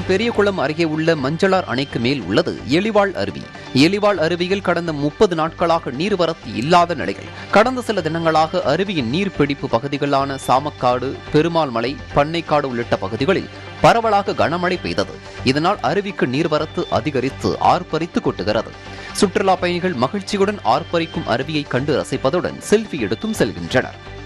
பெரியகுளம் அருகே உள்ள மஞ்சளார் அணைக்கு மேல் உள்ளது எலிவாள் அருவி. எலிவாள் அருவியில் கடந்த 30 நாட்களாக நீர்வரத்து இல்லாத நிலையில் கடந்த சில தினங்களாக அருவியின் நீர்பிடிப்பு பகுதிகளான சாமக்காடு, பெருமாள் மலை, பண்ணைக்காடு உள்ளிட்ட பகுதிகளில் பரவலாக கனமழை பெய்தது. இதனால் அருவிக்கு நீர்வரத்து அதிகரித்து ஆர்ப்பரித்து கொட்டுகிறது. சுற்றுலா பயணிகள் மகிழ்ச்சியுடன் ஆர்ப்பரிக்கும் அருவியை கண்டு ரசிப்பதுடன் செல்ஃபி எடுத்தும் செல்கின்றனர்.